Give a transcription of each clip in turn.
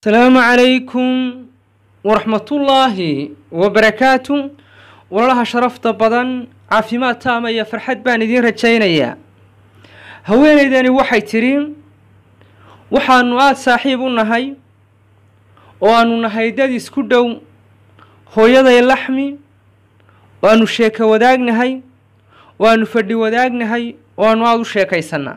السلام عليكم ورحمة الله وبركاته. والله شرفت بدن عافيمات تامة يا فرحت بان دين رجينيا هوين إذا وحي ترين وحانو آد صاحبنا هاي وانو نهايداد اسكدو هويدا اللحمي وانو شيكا وداقنا هاي وانو فردي وداقنا هاي وانو آدو شيكا يسنا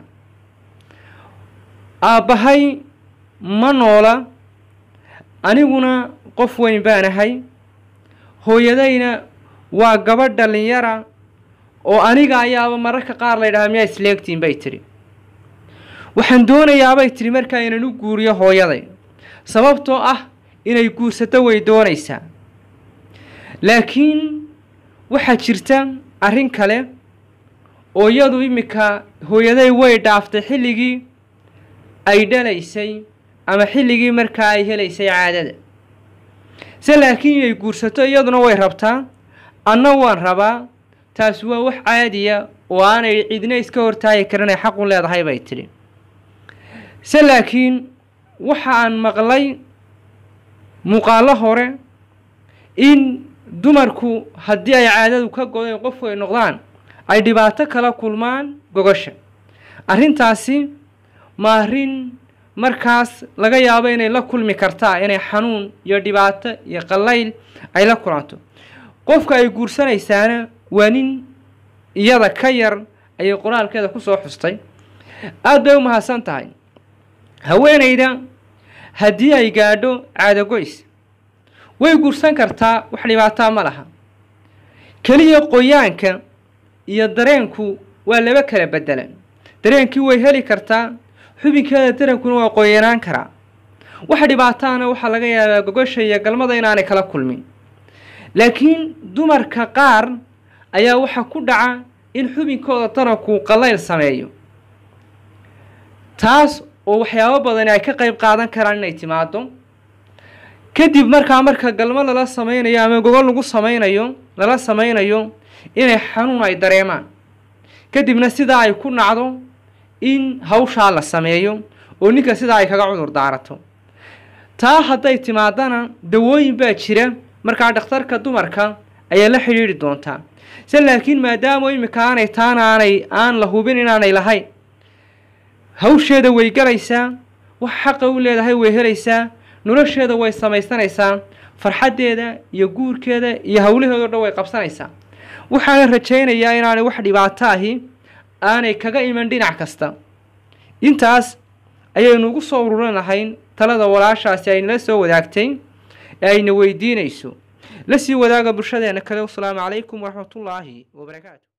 آبهاي منولا aniguna qof weyn baan ahay hooyadayna waa gabadh dhalinyara oo aniga ayaaba mararka qaar la yiraahdo miyaa isleegtiin bay tiri waxaan doonayaa bay tiri markaa inaan u guuriyo hooyaday sababtoo ah inay guursato way doonaysaa laakiin waxa jirta arrin kale oo iyadu imika hooyaday way dhaaftay xilligii ay dhalaysay ama xilligii markaa ay helaysay caadada laakiin ay guursato iyaduna way rabtaa anna waan rabaa taas waa wax caadiya oo aanay cidina iska hortaagi karin ay xaq u leedahay bay tiri laakiin waxa aan maqlay muuqaalo hore in dumarku haddii ay caadadu ka go'day qof ay noqdaan ay dhibaato kala kulmaan gogosha arrintaasi ma arrin markaas laga yaabo inay la kulmi kartaa inay xanuun iyo dhibaato iyo qallayl ay la kulanto qofka ay guursanaysaana waa nin iyada ka yar ay qoraalkeeda ku soo xustay aad bay u mahadsan tahay haweenayda haddii ay gaadho caado goys way guursan kartaa wax dhibaato ma laha kaliya qoyaanka iyo dareenku waa laba kala bedelan dareenkii way heli kartaa xubinkeeda dareenkuna waa qoyanaan karaa waxa dhibaataana waxa laga yaabaa gogosha iyo galmada inaanay kala kulmin laakiin dumarka qaar ayaa waxa ku dhaca in xubinkooda taranku qallayl sameeyo taas oo waxyaabo badan ay ka qayb qaadan karaan inay timaado kadib marka galmo lala sameynayo ama gogol lagu sameynayo inay xanuun ay dareemaan kadibna sida ay ku nacdo in hawsha la sameeyo oo ninka sida ay kaga cudur daarato taa haday timaadana dawooyin baa jira marka dhakhtarka dumarka ayaa la xiriiri doonta laakiin maadaama imika aanay taanaanay aan la hubin inaanay lahayn hawsheeda way galaysaa wax xaq u leedahay way helaysaa nolosheeda way samaysanaysaa farxadeeda iyo guurkeeda iyo hawlaheeda dhan way qabsanaysaa waxaan rajaynayaa inaanay wax dhibaato ahi aanay kaga iman dhinac kasta intaas ayaynu ugu soo ururinahay talada walaashaasi ay nala soo wadaagtay ee ayna weydiinayso la sii wadaaga bulshadeena kale. Assalaamu calaykum waraxmatullaahi wabarakaatuh.